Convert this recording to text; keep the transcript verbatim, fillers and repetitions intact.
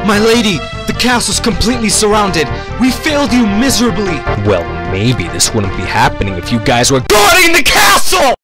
My lady, the castle's completely surrounded. We failed you miserably. Well, maybe this wouldn't be happening if you guys were guarding the castle!